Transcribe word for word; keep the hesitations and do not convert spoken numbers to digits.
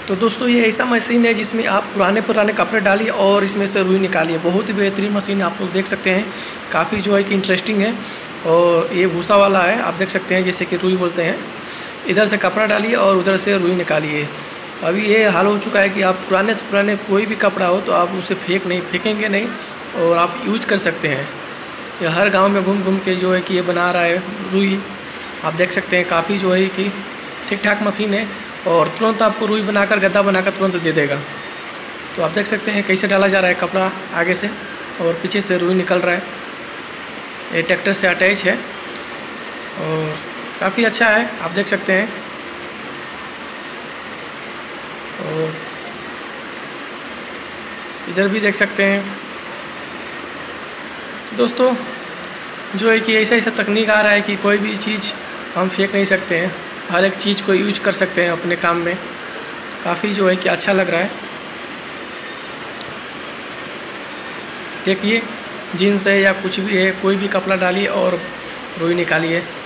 तो दोस्तों ये ऐसा मशीन है जिसमें आप पुराने पुराने कपड़े डालिए और इसमें से रुई निकालिए। बहुत ही बेहतरीन मशीन आप लोग देख सकते हैं, काफ़ी जो है कि इंटरेस्टिंग है। और ये भूसा वाला है, आप देख सकते हैं, जैसे कि रुई बोलते हैं। इधर से कपड़ा डालिए और उधर से रुई निकालिए। अभी ये हाल हो चुका है कि आप पुराने से पुराने कोई भी कपड़ा हो तो आप उसे फेंक नहीं फेंकेंगे नहीं और आप यूज कर सकते हैं। ये हर गांव में घूम घूम के जो है कि ये बना रहा है रुई। आप देख सकते हैं, काफ़ी जो है कि ठीक ठाक मशीन है और तुरंत आपको रुई बनाकर गद्दा बनाकर तुरंत दे देगा। तो आप देख सकते हैं कैसे डाला जा रहा है कपड़ा आगे से और पीछे से रुई निकल रहा है। ये ट्रैक्टर से अटैच है और काफ़ी अच्छा है, आप देख सकते हैं। और इधर भी देख सकते हैं। तो दोस्तों जो है कि ऐसा ऐसा तकनीक आ रहा है कि कोई भी चीज़ हम फेंक नहीं सकते हैं, हर एक चीज़ को यूज कर सकते हैं अपने काम में। काफ़ी जो है कि अच्छा लग रहा है। देखिए जीन्स है या कुछ भी है, कोई भी कपड़ा डालिए और रुई निकालिए।